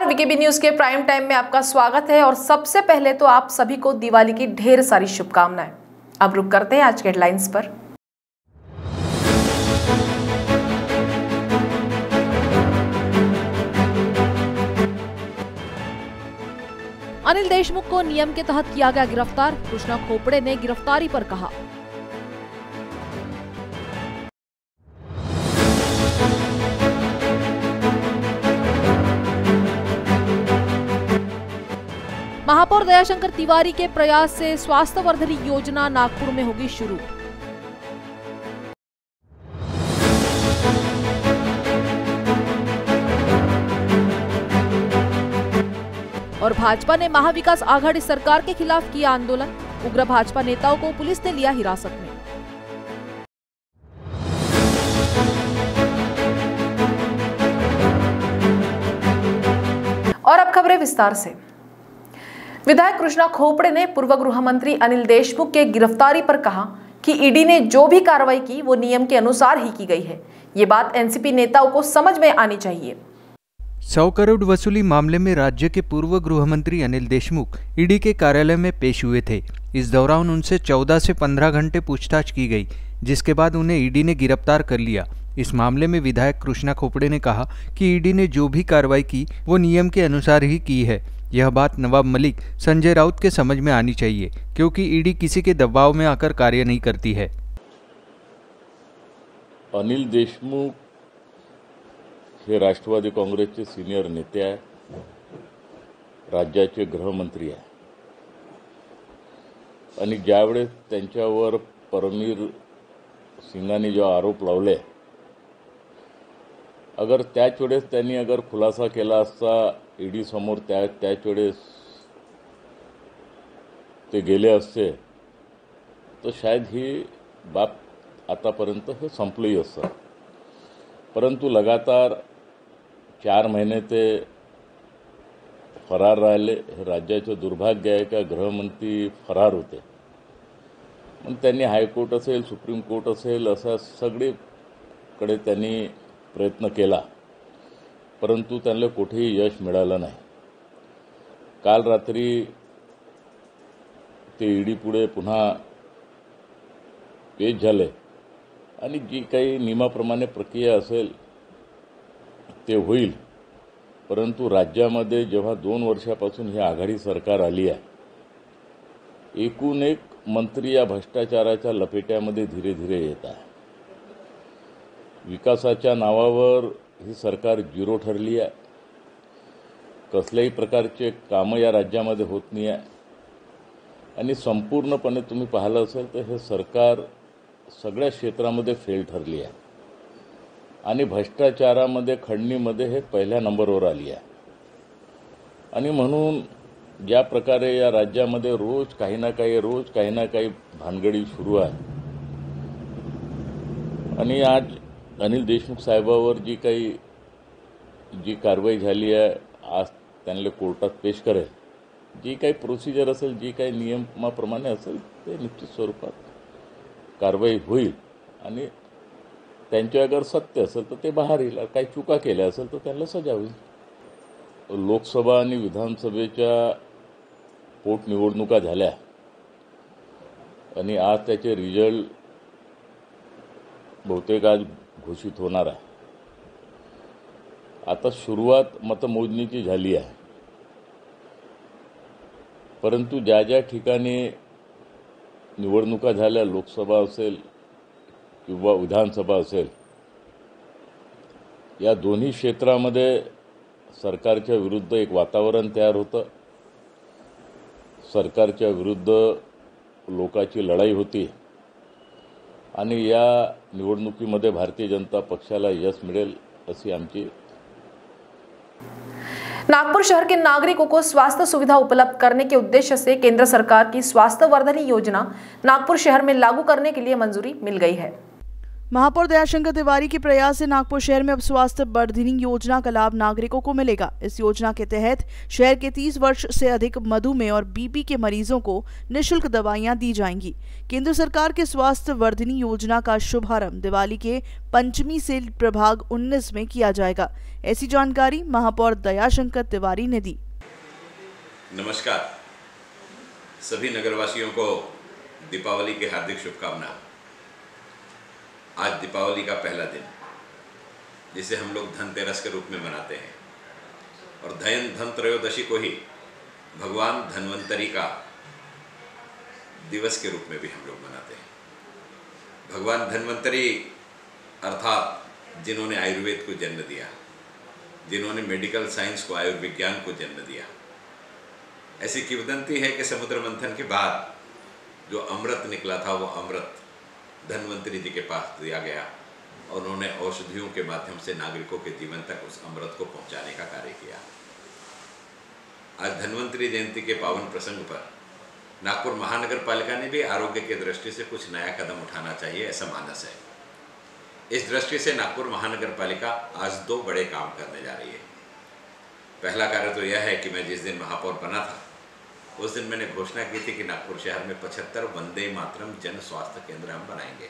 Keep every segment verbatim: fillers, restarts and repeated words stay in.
नमस्कार, VKB news के prime time में आपका स्वागत है। और सबसे पहले तो आप सभी को दिवाली की ढेर सारी शुभकामनाएं। अब रुक करते हैं आज के हेडलाइंस पर। अनिल देशमुख को नियम के तहत किया गया गिरफ्तार, कृष्णा खोपड़े ने गिरफ्तारी पर कहा। महापौर दयाशंकर तिवारी के प्रयास से स्वास्थ्य वर्धनी योजना नागपुर में होगी शुरू। और भाजपा ने महाविकास आघाड़ी सरकार के खिलाफ किया आंदोलन, उग्र भाजपा नेताओं को पुलिस ने लिया हिरासत में। और अब खबरें विस्तार से। विधायक कृष्णा खोपड़े ने पूर्व गृह मंत्री अनिल देशमुख के गिरफ्तारी पर कहा कि ईडी ने जो भी कार्रवाई की वो नियम के अनुसार ही की गई है। ये बात एनसीपी नेताओं को समझ में आनी चाहिए। सौ करोड़ वसूली मामले में राज्य के पूर्व गृह मंत्री अनिल देशमुख ईडी के कार्यालय में पेश हुए थे। इस दौरान उनसे चौदह से पंद्रह घंटे पूछताछ की गई, जिसके बाद उन्हें ईडी ने गिरफ्तार कर लिया। इस मामले में विधायक कृष्णा खोपड़े ने कहा कि ईडी ने जो भी कार्रवाई की वो नियम के अनुसार ही की है। यह बात नवाब मलिक, संजय राउत के समझ में आनी चाहिए, क्योंकि ईडी किसी के दबाव में आकर कार्य नहीं करती है। अनिल देशमुख हे राष्ट्रवादी काँग्रेसचे सीनियर नेते आहे, राज्याचे गृहमंत्री आहे आणि ज्यावेळेस त्यांच्यावर परमवीर सिंगांनी जो आरोप लावले, अगर त्याच वेळेस त्यांनी अगर खुलासा केला असता ईडी समोर, त्या त्याच वेळेस ते गेले असते तर शायद ही बाब आतापर्यंत हे संपली असतं। परंतु लगातार चार महिने ते फरार राहिले। हे राज्याचे दुर्भाग्य आहे का गृहमंत्री फरार होते। पण त्यांनी हायकोर्ट असेल, सुप्रीम कोर्ट असेल, असा सगळीकडे त्यांनी प्रयत्न केला, परंतु त्यांना कुठेही यश मिळालं नाही। काल रात्री ते ईडी पुढे पुन्हा पेश झाले आणि जी काही नियमाप्रमाणे प्रक्रिया असेल ते होईल। परंतु राज्यामध्ये जेव्हा दोन वर्षापासून ही आघाडी सरकार आली आहे, एकूण एक मंत्री या भ्रष्टाचाराच्या लपेट्यामध्ये धीरे धीरे येत आहे। विकासाच्या नावावर ही सरकार झिरो ठरली आहे। कसल्याही प्रकारचे काम या राज्यामध्ये होत नाही आहे आणि संपूर्णपणे तुम्ही पाहिलं असेल तर हे सरकार सगळ्या क्षेत्रामध्ये फेल ठरली आहे आणि भ्रष्टाचारामध्ये, खंडणीमध्ये हे पहिल्या नंबरवर आली आहे। आणि म्हणून ज्या प्रकारे या राज्यामध्ये रोज काही ना काही रोज काही ना काही भानगडी सुरू आहे आणि आज अनिल देशमुख साहेबांवर जी काही जी कारवाई झाली आहे, आज त्यांना कोर्टात पेश करेल। जी काही प्रोसिजर असेल, जी काही नियमाप्रमाणे असेल ते निश्चित स्वरूपात कारवाई होईल आणि त्यांचे अगर सत्य असेल तर ते बाहेर येईल, काही चुका केल्या असेल तर त्यांना सजा होईल। लोकसभा आणि विधानसभेच्या पोटनिवडणुका झाल्या आणि आज त्याचे रिझल्ट बहुतेक आज घोषित होणार आहे। आता सुरुवात मतमोजणीची झाली आहे, परंतु ज्या ज्या ठिकाणी निवडणुका झाल्या, लोकसभा असेल किंवा विधानसभा असेल, या दोन्ही क्षेत्रामध्ये सरकारच्या विरुद्ध एक वातावरण तयार होतं। सरकारच्या विरुद्ध लोकांची लढाई होती आणि या निवडणुकीमध्ये भारतीय जनता पक्षाला यश मिळेल अशी आमची। नागपुर शहर के नागरिकों को स्वास्थ्य सुविधा उपलब्ध करने के उद्देश्य से केंद्र सरकार की स्वास्थ्य वर्धनी योजना नागपुर शहर में लागू करने के लिए मंजूरी मिल गई है। महापौर दयाशंकर तिवारी के प्रयास से नागपुर शहर में अब स्वास्थ्य वर्धिनी योजना का लाभ नागरिकों को मिलेगा। इस योजना के तहत शहर के तीस वर्ष से अधिक मधुमेह और बीपी के मरीजों को निःशुल्क दवाइयां दी जाएंगी। केंद्र सरकार के स्वास्थ्य वर्धिनी योजना का शुभारंभ दिवाली के पंचमी से प्रभाग उन्नीस में किया जाएगा। ऐसी जानकारी महापौर दयाशंकर तिवारी ने दी। नमस्कार, सभी नगरवासियों को दीपावली की हार्दिक शुभकामनाएं। आज दीपावली का पहला दिन, जिसे हम लोग धनतेरस के रूप में मनाते हैं, और धन धन त्रयोदशी को ही भगवान धन्वंतरी का दिवस के रूप में भी हम लोग मनाते हैं। भगवान धन्वंतरी अर्थात जिन्होंने आयुर्वेद को जन्म दिया, जिन्होंने मेडिकल साइंस को, आयुर्विज्ञान को जन्म दिया। ऐसी किंवदंती है कि समुद्र मंथन के बाद जो अमृत निकला था, वो अमृत धन्वंतरी जी के पास दिया गया और उन्होंने औषधियों के माध्यम से नागरिकों के जीवन तक उस अमृत को पहुंचाने का कार्य किया। आज धन्वंतरी जयंती के पावन प्रसंग पर नागपुर महानगर पालिका ने भी आरोग्य की दृष्टि से कुछ नया कदम उठाना चाहिए, ऐसा मानस है। इस दृष्टि से नागपुर महानगर पालिका आज दो बड़े काम करने जा रही है। पहला कार्य तो यह है कि मैं जिस दिन महापौर बना था, उस दिन मैंने घोषणा की थी कि नागपुर शहर में पचहत्तर वंदे मातरम जन स्वास्थ्य केंद्र हम बनाएंगे।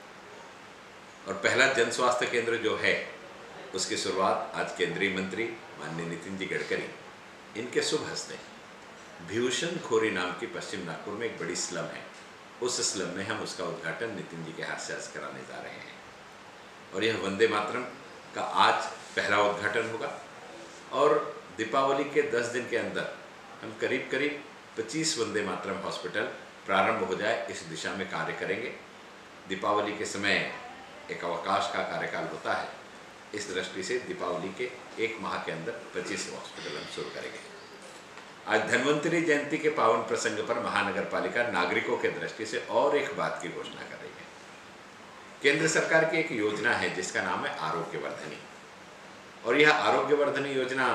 और पहला जन स्वास्थ्य केंद्र जो है, उसकी शुरुआत आज केंद्रीय मंत्री माननीय नितिन जी गडकरी, इनके शुभ हस्ते भीषण खोरी नाम की पश्चिम नागपुर में एक बड़ी स्लम है, उस स्लम में हम उसका उद्घाटन नितिन जी के हाथ से आज कराने जा रहे हैं। और यह वंदे मातरम का आज पहला उद्घाटन होगा और दीपावली के दस दिन के अंदर हम करीब करीब पच्चीस वंदे मातरम हॉस्पिटल प्रारंभ हो जाए, इस दिशा में कार्य करेंगे। दीपावली के समय एक अवकाश का कार्यकाल होता है, इस दृष्टि से दीपावली के एक माह के अंदर पच्चीस हॉस्पिटल हम शुरू करेंगे। आज धन्वंतरी जयंती के पावन प्रसंग पर महानगर पालिका नागरिकों के दृष्टि से और एक बात की घोषणा कर रही है। केंद्र सरकार की एक योजना है जिसका नाम है आरोग्य वर्धिनी, और यह आरोग्य वर्धिनी योजना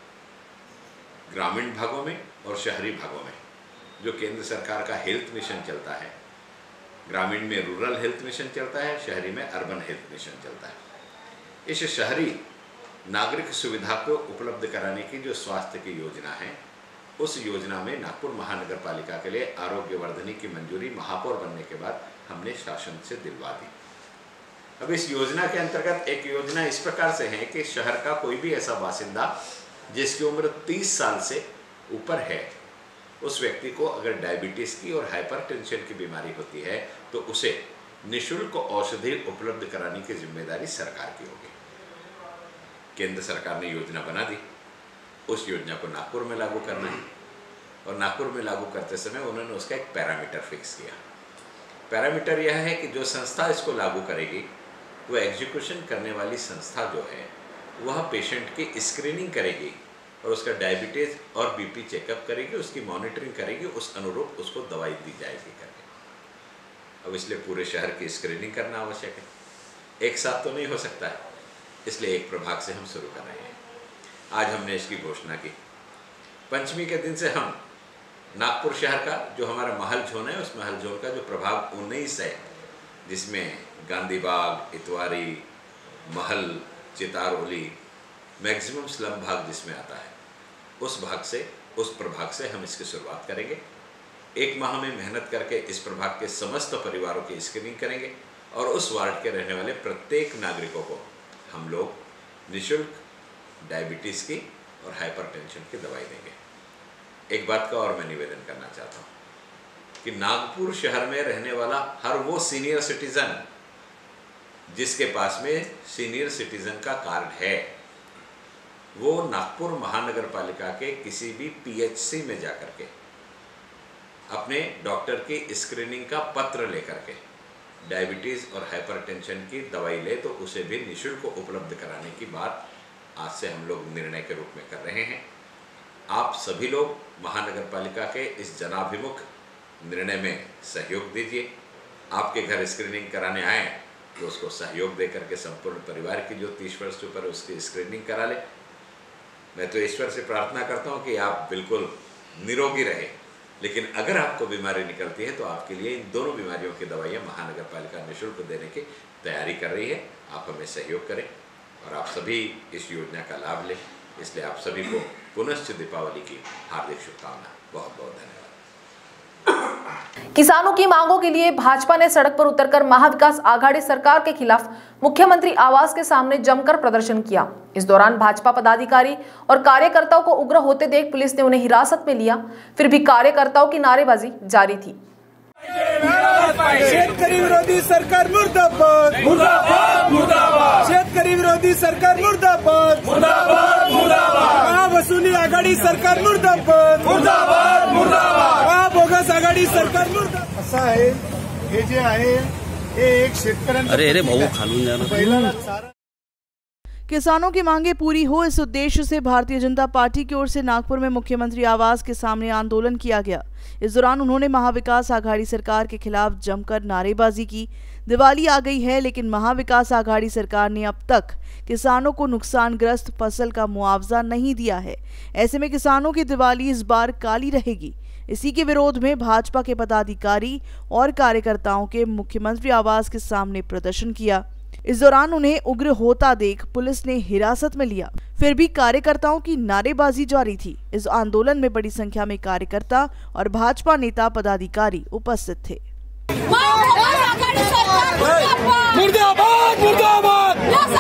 ग्रामीण भागों में और शहरी भागों में, जो केंद्र सरकार का हेल्थ मिशन चलता है, ग्रामीण में रूरल हेल्थ मिशन चलता है, शहरी में अर्बन हेल्थ मिशन चलता है। इस शहरी नागरिक सुविधा को उपलब्ध कराने की जो स्वास्थ्य की योजना है, उस योजना में नागपुर महानगर पालिका के लिए आरोग्य वर्धिनी की मंजूरी महापौर बनने के बाद हमने शासन से दिलवा दी। अब इस योजना के अंतर्गत एक योजना इस प्रकार से है कि शहर का कोई भी ऐसा बासिंदा जिसकी उम्र तीस साल से ऊपर है, उस व्यक्ति को अगर डायबिटीज़ की और हाइपरटेंशन की बीमारी होती है तो उसे निःशुल्क औषधि उपलब्ध कराने की जिम्मेदारी सरकार की होगी। केंद्र सरकार ने योजना बना दी, उस योजना को नागपुर में लागू करना है, और नागपुर में लागू करते समय उन्होंने उसका एक पैरामीटर फिक्स किया। पैरामीटर यह है कि जो संस्था इसको लागू करेगी, वो एग्जीक्यूशन करने वाली संस्था जो है, वह पेशेंट की स्क्रीनिंग करेगी और उसका डायबिटीज़ और बीपी चेकअप करेगी, उसकी मॉनिटरिंग करेगी, उस अनुरूप उसको दवाई दी जाएगी करके। अब इसलिए पूरे शहर की स्क्रीनिंग करना आवश्यक है, एक साथ तो नहीं हो सकता है, इसलिए एक प्रभाग से हम शुरू कर रहे हैं। आज हमने इसकी घोषणा की। पंचमी के दिन से हम नागपुर शहर का जो हमारा महल जोन है, उस महल जोन का जो प्रभाग उन्नीस है, जिसमें गांधी बाग, इतवारी, महल, चितारोली, मैक्सिमम स्लम भाग जिसमें आता है, उस भाग से, उस प्रभाग से हम इसकी शुरुआत करेंगे। एक माह में मेहनत करके इस प्रभाग के समस्त परिवारों की स्क्रीनिंग करेंगे और उस वार्ड के रहने वाले प्रत्येक नागरिकों को हम लोग निःशुल्क डायबिटीज़ की और हाइपरटेंशन की दवाई देंगे। एक बात का और मैं निवेदन करना चाहता हूँ कि नागपुर शहर में रहने वाला हर वो सीनियर सिटीजन जिसके पास में सीनियर सिटीजन का कार्ड है, वो नागपुर महानगर पालिका के किसी भी पीएचसी में जाकर के अपने डॉक्टर की स्क्रीनिंग का पत्र लेकर के डायबिटीज़ और हाइपरटेंशन की दवाई ले, तो उसे भी निःशुल्क उपलब्ध कराने की बात आज से हम लोग निर्णय के रूप में कर रहे हैं। आप सभी लोग महानगर पालिका के इस जनाभिमुख निर्णय में सहयोग दीजिए। आपके घर स्क्रीनिंग कराने आए तो उसको सहयोग दे करके संपूर्ण परिवार की जो तीस वर्ष से ऊपर उसकी स्क्रीनिंग करा ले। मैं तो ईश्वर से प्रार्थना करता हूँ कि आप बिल्कुल निरोगी रहे लेकिन अगर आपको बीमारी निकलती है तो आपके लिए इन दोनों बीमारियों की दवाइयाँ महानगर पालिका निःशुल्क देने की तैयारी कर रही है। आप हमें सहयोग करें और आप सभी इस योजना का लाभ लें। इसलिए आप सभी को पुनश्च दीपावली की हार्दिक शुभकामना। बहुत बहुत धन्यवाद। किसानों की मांगों के लिए भाजपा ने सड़क पर उतरकर महाविकास आघाड़ी सरकार के खिलाफ मुख्यमंत्री आवास के सामने जमकर प्रदर्शन किया। इस दौरान भाजपा पदाधिकारी और कार्यकर्ताओं को उग्र होते देख पुलिस ने उन्हें हिरासत में लिया। फिर भी कार्यकर्ताओं की नारेबाजी जारी थी। शेतकरी विरोधी सरकार मुर्दाबाद, मुर्दाबाद, मुर्दाबाद। शेतकरी विरोधी सरकार मुर्दाबाद, मुर्दाबाद, मुर्दाबाद। महावसुली आघाडी सरकार मुर्दाबाद, मुर्दाबाद, मुर्दाबाद। महाबोगस आघाडी सरकार मुर्दाबाद। असं आहे, हे जे आहे हे एक शेतकऱ्यांचं अरे अरे भाऊ खालून जाना पहिला सारा किसानों की मांगे पूरी हो, इस उद्देश्य से भारतीय जनता पार्टी की ओर से नागपुर में मुख्यमंत्री आवास के सामने आंदोलन किया गया। इस दौरान उन्होंने महाविकास आघाड़ी सरकार के खिलाफ जमकर नारेबाजी की। दिवाली आ गई है, लेकिन महाविकास आघाड़ी सरकार ने अब तक किसानों को नुकसानग्रस्त फसल का मुआवजा नहीं दिया है। ऐसे में किसानों की दिवाली इस बार काली रहेगी। इसी के विरोध में भाजपा के पदाधिकारी और कार्यकर्ताओं के मुख्यमंत्री आवास के सामने प्रदर्शन किया। इस दौरान उन्हें उग्र होता देख पुलिस ने हिरासत में लिया। फिर भी कार्यकर्ताओं की नारेबाजी जारी थी। इस आंदोलन में बड़ी संख्या में कार्यकर्ता और भाजपा नेता पदाधिकारी उपस्थित थे। मुर्दाबाद, मुर्दाबाद।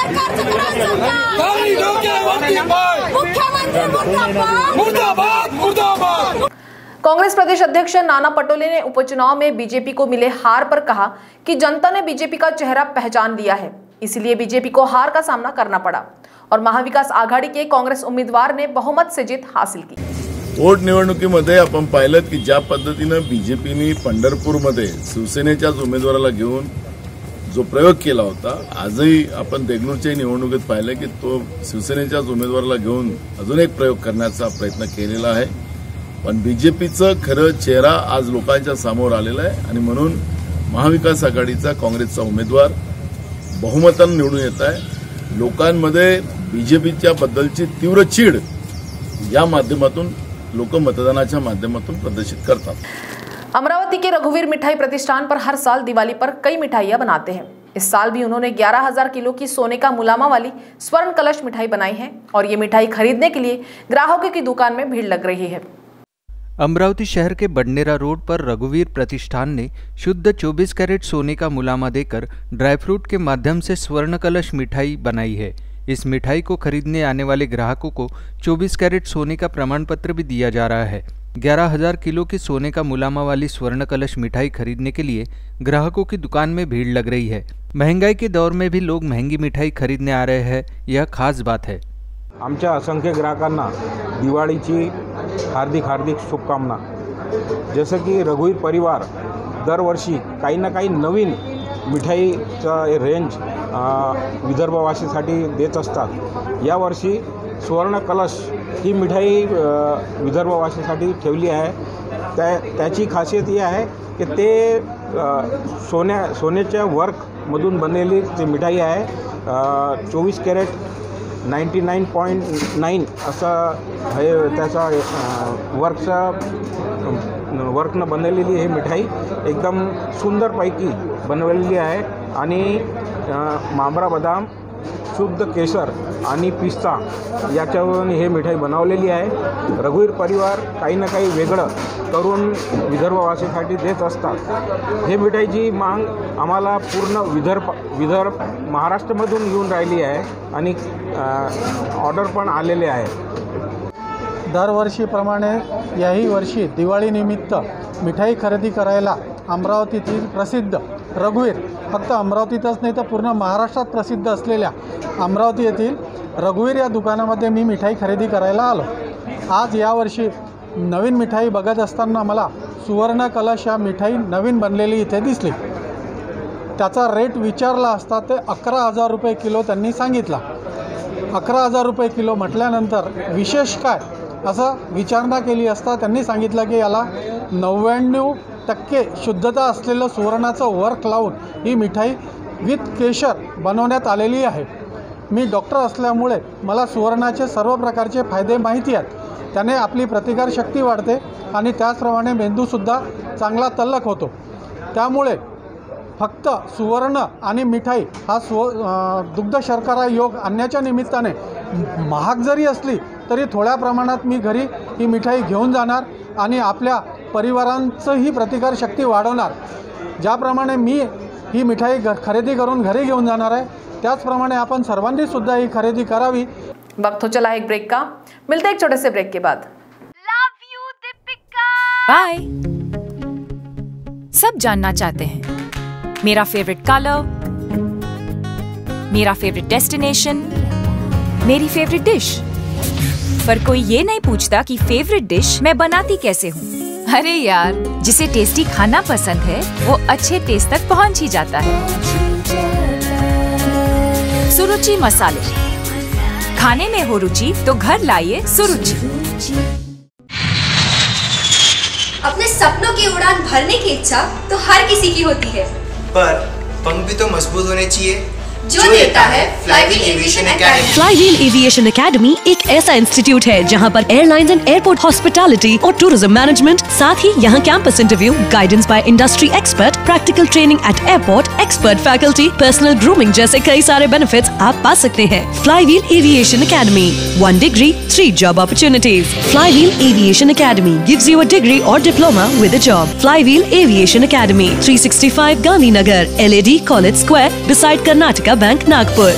मुर्दाबाद, मुर्दाबाद। कांग्रेस प्रदेश अध्यक्ष नाना पटोले ने उपचुनाव में बीजेपी को मिले हार पर कहा कि जनता ने बीजेपी का चेहरा पहचान लिया है, इसलिए बीजेपी को हार का सामना करना पड़ा और महाविकास आघाडी के काँग्रेस उमेदवार ने बहुमत से जीत हासिल की। वोट निवडणुकीमध्ये आपण पाहिलं की ज्या पद्धतीनं बीजेपीने पंढरपूरमध्ये शिवसेनेच्याच उमेदवाराला घेऊन जो प्रयोग केला होता, आजही आपण देगलूरच्या निवडणुकीत पाहिलं की तो शिवसेनेच्याच उमेदवाराला घेऊन अजून एक प्रयोग करण्याचा प्रयत्न केलेला आहे। पण बीजेपीचं खरं चेहरा आज लोकांच्या समोर आलेला आहे आणि म्हणून महाविकास आघाडीचा काँग्रेसचा उमेदवार बहुमताने निवडून येत आहे। लोकांमध्ये बीजेपीच्या बद्दलची तीव्र चीड या माध्यमातून लोक मतदानाच्या माध्यमातून प्रदर्शित करतात। अमरावती के रघुवीर मिठाई प्रतिष्ठान पर हर साल दिवाली पर कई मिठाइयां बनाते हैं। इस साल भी उन्होंने ग्यारह हजार किलो की सोने का मुलामा वाली स्वर्ण कलश मिठाई बनाई है और ये मिठाई खरीदने के लिए ग्राहकों की दुकान में भीड़ लग रही है। अमरावती शहर के बडनेरा रोड पर रघुवीर प्रतिष्ठान ने शुद्ध चौबीस कैरेट सोने का मुलामा देकर ड्राई फ्रूट के माध्यम से स्वर्ण कलश मिठाई बनाई है। इस मिठाई को खरीदने आने वाले ग्राहकों को चौबीस कैरेट सोने का प्रमाण पत्र भी दिया जा रहा है। ग्यारह हजार किलो की सोने का मुलामा वाली स्वर्ण कलश मिठाई खरीदने के लिए ग्राहकों की दुकान में भीड़ लग रही है। महंगाई के दौर में भी लोग महंगी मिठाई खरीदने आ रहे हैं, यह खास बात है। आमच्या असंख्य ग्राहकांना दिवाळीची हार्दिक हार्दिक शुभकामना। जसं की रघुवीर परिवार दरवर्षी काही ना काही नवीन मिठाईचा रेंज विदर्भवासीसाठी देत असतात। यावर्षी स्वर्ण कलश ही मिठाई विदर्भवासीसाठी ठेवली आहे। त्या त्याची खासियत ही आहे की ते सोन्या सोन्याच्या वर्कमधून बनलेली ती मिठाई आहे। चोवीस carat ninety nine point nine असं हे त्याचा वर्कचा वर्कनं बनवलेली ही मिठाई एकदम सुंदरपैकी बनवलेली आहे आणि मांबरा बदाम, शुद्ध केसर आणि पिस्ता याच्यावरून हे मिठाई बनवलेली आहे। रघुवीर परिवार काही ना काही वेगळं करून विदर्भवासीसाठी देत असतात। हे मिठाईची मांग आम्हाला पूर्ण विदर्भ विदर्भ महाराष्ट्रामधून येऊन राहिली आहे आणि ऑर्डर पण आलेले आहे। दरवर्षीप्रमाणे याही वर्षी दिवाळीनिमित्त मिठाई खरेदी करायला अमरावतीतील प्रसिद्ध रघुवीर, फक्त अमरावतीतच नाही तर पूर्ण महाराष्ट्रात प्रसिद्ध असलेल्या अमरावती येथील रघुवीर या दुकानामध्ये मी मिठाई खरेदी करायला आलो। आज यावर्षी नवीन मिठाई बघत असताना मला सुवर्ण कलश या मिठाई नवीन बनलेली इथे दिसली। त्याचा रेट विचारला असता ते अकरा हजार रुपये किलो त्यांनी सांगितला। अकरा हजार रुपये किलो म्हटल्यानंतर विशेष काय असं विचारणा केली असता त्यांनी सांगितलं की याला नव्याण्णव टक्के शुद्धता असलेलं सुवर्णाचं वर्क लावून ही मिठाई विथ केशर बनवण्यात आलेली आहे। मी डॉक्टर असल्यामुळे मला सुवर्णाचे सर्व प्रकारचे फायदे माहिती आहेत, त्याने आपली प्रतिकारशक्ती वाढते आणि त्याचप्रमाणे मेंदूसुद्धा चांगला तल्लख होतो। त्यामुळे फक्त सुवर्ण आणि मिठाई हा स्व दुग्ध शर्करा योग आणण्याच्या निमित्ताने महाग जरी असली तरी थोड्या प्रमाणात मी घरी ही मिठाई घेऊन जाणार आणि आपल्या परिवारांचंही प्रतिकारशक्ती वाढवणार। ज्याप्रमाणे मी ही मिठाई खरेदी करून घरी घेऊन जाणार आहे, त्याचप्रमाणे आपण सर्वांनी सुद्धा ही खरेदी करावी। वक्त हो चला एक ब्रेक का, मिलते एक छोटे से ब्रेक के बाद। Love you Deepika. बाय। सब जानना चाहते हैं मेरा फेवरेट कलर, मेरा फेवरेट डेस्टिनेशन, मेरी फेवरेट डिश, पर कोई ये नहीं पूछता कि फेवरेट डिश मैं बनाती कैसे हूँ। अरे यार, जिसे टेस्टी खाना पसंद है वो अच्छे टेस्ट तक पहुँच ही जाता है। सुरुचि मसाले, खाने में हो रुचि तो घर लाइए सुरुचि। अपने सपनों की उड़ान भरने की इच्छा तो हर किसी की होती है, पर पंख भी तो मजबूत होने चाहिए, जो देता है flywheel aviation academy. Flywheel aviation academy एक ऐसा इंस्टीट्यूट है जहां पर एयरलाइंस एंड एयरपोर्ट हॉस्पिटैलिटी और टूरिज्म मैनेजमेंट, साथ ही यहां campus interview, guidance by industry expert, practical training at airport, expert faculty, personal grooming जैसे कई सारे बेनिफिट्स आप पा सकते हैं। Flywheel aviation academy, one degree three job opportunities. Flywheel aviation academy gives you a degree और diploma with a job. Flywheel aviation academy, three sixty five Gandhinagar, L A D college square, beside Karnataka bank, Nagpur.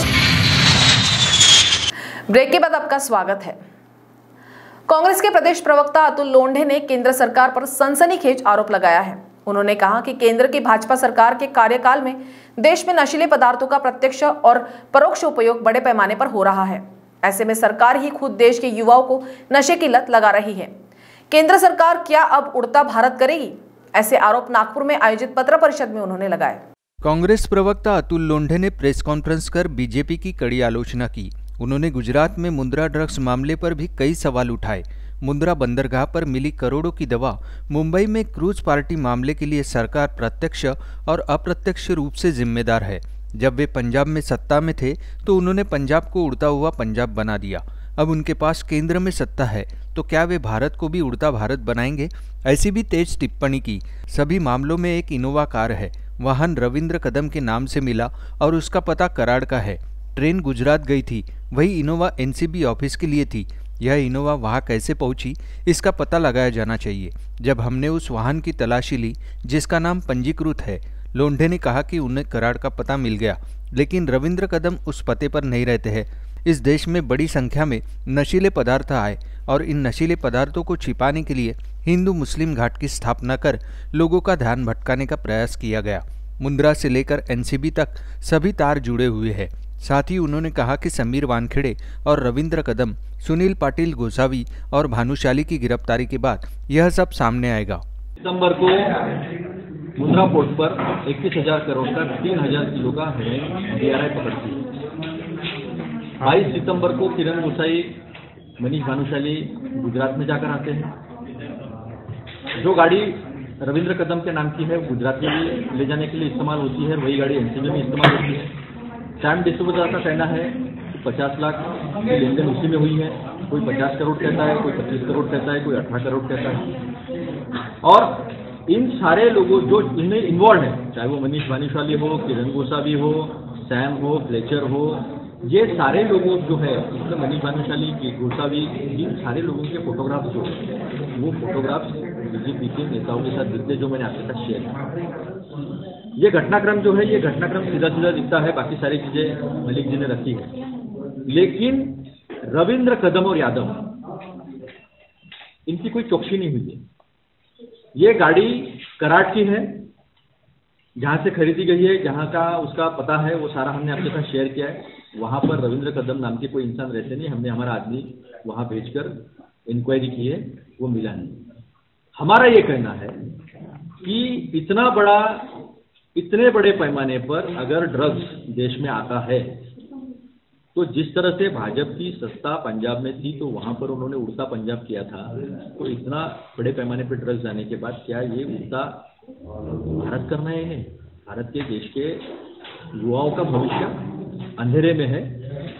Break के बाद आपका स्वागत है। कांग्रेस के प्रदेश प्रवक्ता अतुल लोंढे ने केंद्र सरकार पर सनसनीखेज आरोप लगाया है। उन्होंने कहा कि केंद्र की भाजपा सरकार के कार्यकाल में देश में नशीले पदार्थों का प्रत्यक्ष और परोक्ष उपयोग बड़े पैमाने पर हो रहा है। ऐसे में सरकार ही खुद देश के युवाओं को नशे की लत लगा रही है। केंद्र सरकार क्या अब उड़ता भारत करेगी? ऐसे आरोप नागपुर में आयोजित पत्र परिषद में उन्होंने लगाए। कांग्रेस प्रवक्ता अतुल लोंढे ने प्रेस कॉन्फ्रेंस कर बीजेपी की कड़ी आलोचना की। उन्होंने गुजरात में मुंद्रा ड्रग्स मामले पर भी कई सवाल उठाए। मुंद्रा बंदरगाह पर मिली करोड़ों की दवा, मुंबई में क्रूज पार्टी मामले के लिए सरकार प्रत्यक्ष और अप्रत्यक्ष रूप से जिम्मेदार है। जब वे पंजाब में सत्ता में थे तो उन्होंने पंजाब को उड़ता हुआ पंजाब बना दिया। अब उनके पास केंद्र में सत्ता है तो क्या वे भारत को भी उड़ता भारत बनाएंगे? ऐसी भी तेज टिप्पणी की। सभी मामलों में एक इनोवा कार है, वाहन रविंद्र कदम के नाम से मिला और उसका पता कराड़ का है। ट्रेन गुजरात गई थी, वही इनोवा एनसीबी ऑफिस के लिए थी। यह इनोवा वहां कैसे पहुंची, इसका पता लगाया जाना चाहिए। जब हमने उस वाहन की तलाशी ली जिसका नाम पंजीकृत है, लोंढे ने कहा कि उन्हें कराड़ का पता मिल गया, लेकिन रविंद्र कदम उस पते पर नहीं रहते हैं। इस देश में बड़ी संख्या में नशीले पदार्थ आए और इन नशीले पदार्थों को छिपाने के लिए हिंदू मुस्लिम घाट की स्थापना कर लोगों का ध्यान भटकाने का प्रयास किया गया। मुंद्रा से लेकर एनसीबी तक सभी तार जुड़े हुए हैं। साथ ही उन्होंने कहा कि समीर वानखेड़े और रविंद्र कदम, सुनील पाटिल गोसावी और भानुशाली की गिरफ्तारी के बाद यह सब सामने आएगा। सितंबर को मुंद्रा पोर्ट पर इक्कीस हजार करोड़ का तीन हजार किलो का हेरोइन डीआरआई पकड़ती है। बाईस सितंबर को किरण गोसाई, मनीष भानुशाली गुजरात में जाकर आते हैं। जो गाड़ी रविंद्र कदम के नाम की है गुजरात में भी ले जाने के लिए इस्तेमाल होती है, वही गाड़ी एनसीबी में इस्तेमाल होती है। सैम डिस्ट्रीब्यूटर का कहना है कि पचास लाख की लेन देन उसी में हुई है। कोई पचास करोड़ कहता है, कोई पच्चीस करोड़ कहता है, कोई अठारह करोड़ कहता है। और इन सारे लोगों जो इनमें इन्वॉल्व है, चाहे वो मनीष भानुशाली हो, किरण गोसावी हो, सैम हो, फ्लेचर हो, ये सारे लोगों जो है, इसमें मनीष भानुशाली की गोसावी, इन सारे लोगों के फोटोग्राफ्स जो वो फोटोग्राफ्स बीजेपी के नेताओं के साथ दिखते, जो मैंने आपके साथ शेयर किया। ये घटनाक्रम जो है, ये घटनाक्रम सीधा सीधा दिखता है, बाकी सारी चीजें मलिक जी ने रखी है। लेकिन रविंद्र कदम और यादव, इनकी कोई चौकसी नहीं हुई है। ये गाड़ी कराड़ की है, जहां से खरीदी गई है, जहां का उसका पता है, वो सारा हमने आपके साथ शेयर किया है। वहां पर रविंद्र कदम नाम के कोई इंसान रहते नहीं, हमने हमारा आदमी वहां भेजकर इंक्वायरी की है, वो मिला नहीं। हमारा ये कहना है कि इतना बड़ा इतने बड़े पैमाने पर अगर ड्रग्स देश में आता है, तो जिस तरह से भाजपा की सत्ता पंजाब में थी, तो वहां पर उन्होंने उड़ता पंजाब किया था, तो इतना बड़े पैमाने पर ड्रग्स आने के बाद क्या ये उड़ता भारत करना है इन्हें? भारत के देश के युवाओं का भविष्य अंधेरे में है।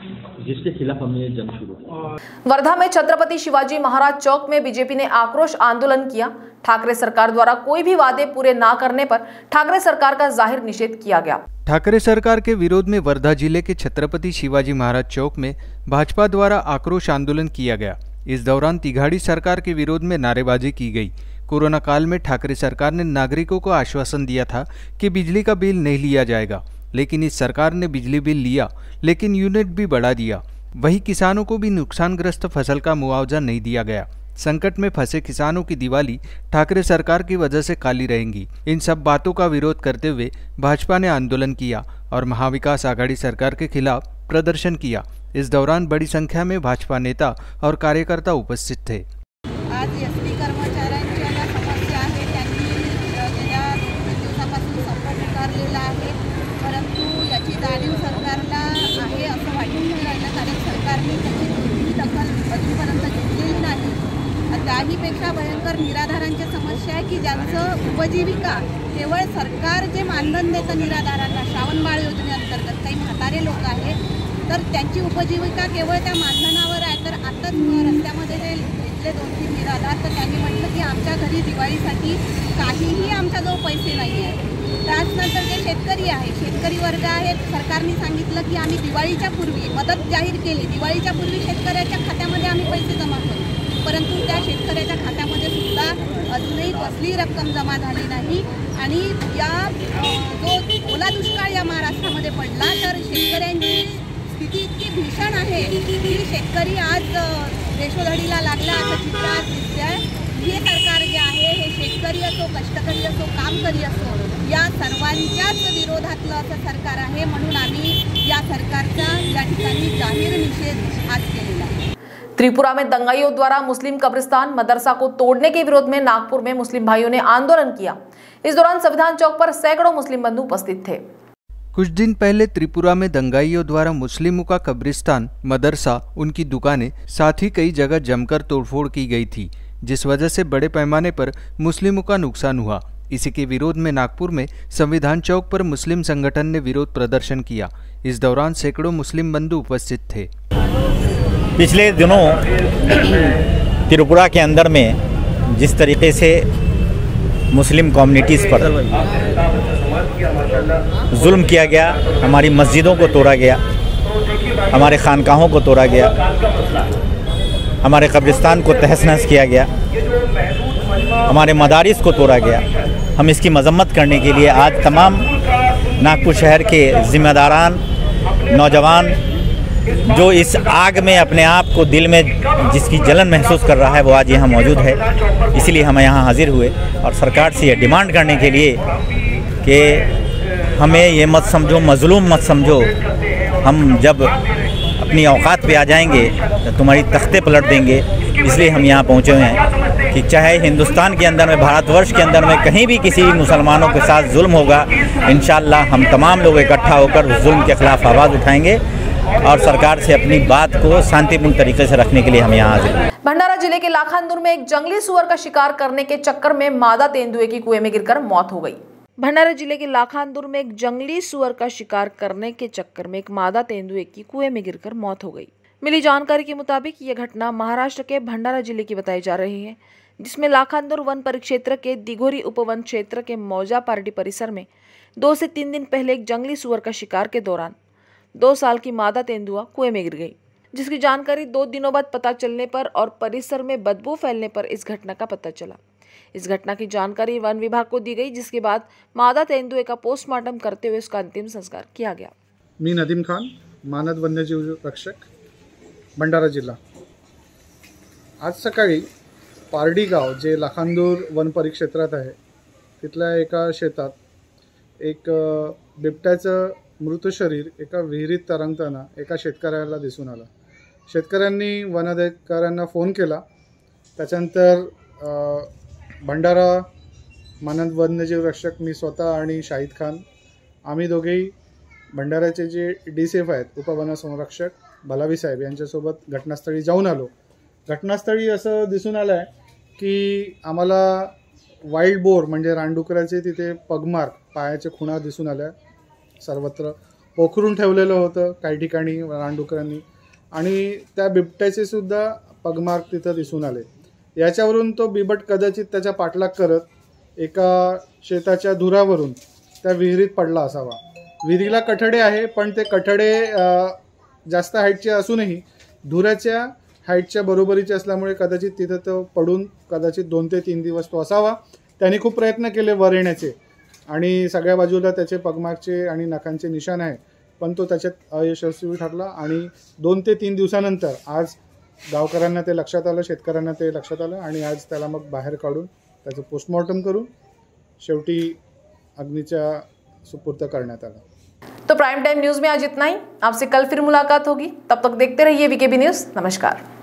जिसके खिलाफ हमने ये जंग शुरू की। वर्धा में छत्रपति शिवाजी महाराज चौक में बीजेपी ने आक्रोश आंदोलन किया। ठाकरे सरकार द्वारा कोई भी वादे पूरे ना करने पर ठाकरे सरकार का जाहिर निषेध किया गया। ठाकरे सरकार के विरोध में वर्धा जिले के छत्रपति शिवाजी महाराज चौक में भाजपा द्वारा आक्रोश आंदोलन किया गया। इस दौरान तिघाड़ी सरकार के विरोध में नारेबाजी की गई। कोरोना काल में ठाकरे सरकार ने नागरिकों को आश्वासन दिया था कि बिजली का बिल नहीं लिया जाएगा, लेकिन इस सरकार ने बिजली बिल लिया, लेकिन यूनिट भी बढ़ा दिया। वहीं किसानों को भी नुकसानग्रस्त फसल का मुआवजा नहीं दिया गया। संकट में फंसे किसानों की दिवाली ठाकरे सरकार की वजह से काली रहेंगी। इन सब बातों का विरोध करते हुए भाजपा ने आंदोलन किया और महाविकास आघाड़ी सरकार के खिलाफ प्रदर्शन किया। इस दौरान बड़ी संख्या में भाजपा नेता और कार्यकर्ता उपस्थित थे। आज एसटी कर्मचाऱ्यांच्या ज्या समस्या आहेत त्यांनी गेल्या दोन दिवसापासून संप पुकारलेला आहे, परंतु याची जाणीव सरकारला आहे असं वाटून नाही राहिलं, कारण सरकारने त्याची कोणतीही दखल अजूनपर्यंत घेतलेली नाही। त्याहीपेक्षा भयंकर निराधारांच्या समस्या आहे की ज्यांचं उपजीविका केवळ सरकार जे मानधन देतं निराधारांना श्रावण बाळ योजनेअंतर्गत काही म्हातारे लोक आहेत, तर त्यांची उपजीविका केवळ त्या मानधनावर आहे। तर आताच रस्त्यामध्ये जे इथले दोन तीन निराधार, तर त्यांनी म्हटलं की आमच्या घरी दिवाळीसाठी काहीही आमच्याजवळ पैसे नाही आहे। त्याचनंतर जे शेतकरी आहे, शेतकरी वर्ग आहेत, सरकारने सांगितलं की आम्ही दिवाळीच्या पूर्वी मदत जाहीर केली, दिवाळीच्या पूर्वी शेतकऱ्याच्या खात्यामध्ये आम्ही पैसे जमा करू, परंतु त्या शेतकऱ्याच्या खात्यामध्ये सुद्धा अजूनही कसली रक्कम जमा झाली नाही। आणि या जो ओला दुष्काळ या महाराष्ट्रामध्ये पडला, तर शेतकऱ्यांची स्थिती इतकी भीषण आहे की शेतकरी आज देशोधडीला लागला असं चित्र आज दिसते आहे। हे सरकार जे आहे हे शेतकरी असो, कष्टकरी असो, कामकरी असो, या सर्वांच्याच विरोधातलं असं सरकार आहे। म्हणून आम्ही या सरकारचा या ठिकाणी जाहीर निषेध आज केलेला आहे। त्रिपुरा में दंगाइयों द्वारा मुस्लिम कब्रिस्तान मदरसा को तोड़ने के विरोध में नागपुर में मुस्लिम भाइयों ने आंदोलन किया। इस दौरान संविधान चौक पर सैकड़ों मुस्लिम बंधु उपस्थित थे। कुछ दिन पहले त्रिपुरा में दंगाइयों द्वारा मुस्लिमों का कब्रिस्तान, मदरसा, उनकी दुकानें, साथ ही कई जगह जमकर तोड़फोड़ की गई थी, जिस वजह से बड़े पैमाने पर मुस्लिमों का नुकसान हुआ। इसी के विरोध में नागपुर में संविधान चौक पर मुस्लिम संगठन ने विरोध प्रदर्शन किया। इस दौरान सैकड़ों मुस्लिम बंधु उपस्थित थे। पिछले दिनों त्रिपुरा के अंदर में जिस तरीके से मुस्लिम कम्युनिटीज़ पर जुल्म किया गया, हमारी मस्जिदों को तोड़ा गया, हमारे खानकाहों को तोड़ा गया, हमारे कब्रिस्तान को तहस नहस किया गया, हमारे मदारिस को तोड़ा गया, हम इसकी मजम्मत करने के लिए आज तमाम नागपुर शहर के जिम्मेदारान नौजवान जो इस आग में अपने आप को दिल में जिसकी जलन महसूस कर रहा है वो आज यहाँ मौजूद है। इसलिए हम यहाँ हाजिर हुए और सरकार से ये डिमांड करने के लिए कि हमें ये मत समझो, मजलूम मत समझो, हम जब अपनी औकात पे आ जाएंगे तो तुम्हारी तख्ते पलट देंगे। इसलिए हम यहाँ पहुँचे हुए हैं कि चाहे हिंदुस्तान के अंदर में, भारतवर्ष के अंदर में कहीं भी किसी मुसलमानों के साथ जुल्म होगा, इंशाअल्लाह हम तमाम लोग इकट्ठा होकर उस जुल्म के खिलाफ आवाज़ उठाएंगे और सरकार से अपनी बात को शांतिपूर्ण तरीके से रखने के लिए हम यहाँ हाजिर हैं। भंडारा जिले के लाखांदूर में एक जंगली सुअर का शिकार करने के चक्कर में मादा तेंदुए की कुएं में गिरकर मौत हो गई। भंडारा जिले के लाखांदूर में एक जंगली सुअर का शिकार करने के चक्कर में एक मादा तेंदुए की कुएं में गिरकर मौत हो गई। मिली जानकारी के मुताबिक यह घटना महाराष्ट्र के भंडारा जिले की बताई जा रही है, जिसमें लाखांदूर वन परिक्षेत्र के दिघोरी उपवन क्षेत्र के मौजा पार्टी परिसर में दो से तीन दिन पहले एक जंगली सुअर का शिकार के दौरान दो साल की मादा तेंदुआ कुएं में गिर गई, जिसकी जानकारी दो दिनों बाद पता चलने पर और परिसर में बदबू फैलने पर इस घटना का पता चला। इस घटना की जानकारी वन विभाग को दी गई, जिसके बाद मादा तेंदुए का पोस्टमार्टम करते हुए उसका अंतिम संस्कार किया गया। मी नदीम खान, मानद वन्यजीव रक्षक, भंडारा जिल्हा। आज सकाळी पारडी गाव जे लाखांदूर वन परिक्षेत्रात आहे, तिथल्या एका शेतात एक बिबट्याचं मृत शरीर एका विहिरीत तरंगताना एका शेतकऱ्याला दिसून आलं। शेतकऱ्यांनी वनाधिकाऱ्यांना फोन केला। त्याच्यानंतर भंडारा मानद वन्यजीव रक्षक मी स्वतः आणि शाहिद खान आम्ही दोघेही भंडाऱ्याचे जे डी सी एफ आहेत उपवन संरक्षक भलावी साहेब यांच्यासोबत घटनास्थळी जाऊन आलो। घटनास्थळी असं दिसून आलं आहे की आम्हाला वाईल्ड बोर म्हणजे रानडुकराचे तिथे पगमार्क, पायाचे खुणा दिसून आल्या। सर्वत्र पोखरून ठेवलेलं होतं काही ठिकाणी रानडुकरांनी। आणि त्या बिबट्याचे सुद्धा पगमार्क तिथं दिसून आले. याच्यावरून तो बिबट कदाचित त्याचा पाठलाग करत एका शेताच्या धुरावरून त्या विहिरीत पडला असावा. विहिरीला कठडे आहे, पण ते कठडे जास्त हाईटचे असूनही धुराच्या हाईटच्या बरोबरीचे असल्यामुळे कदाचित तिथं तो पडून कदाचित दोन ते तीन दिवस तो असावा. त्यांनी खूप प्रयत्न केले वर येण्याचे आणि सगळ्या बाजूला त्याचे पगमार्कचे आणि नखांचे निशाण आहे, पण तो त्याच्यात अयशस्वी ठरला. आणि दोन ते तीन दिवसानंतर आज गावकऱ्यांना ते लक्षात आलं, शेतकऱ्यांना ते लक्षात आलं आणि आज त्याला मग बाहेर काढून त्याचं पोस्टमॉर्टम करून शेवटी अग्नीच्या सुपूर्द करण्यात आलं. तो प्राइम टाइम न्यूज में आज इतना ही. आपसे कल फिर मुलाकात होगी. तब तक देखते रहिए वीकेबी न्यूज. नमस्कार.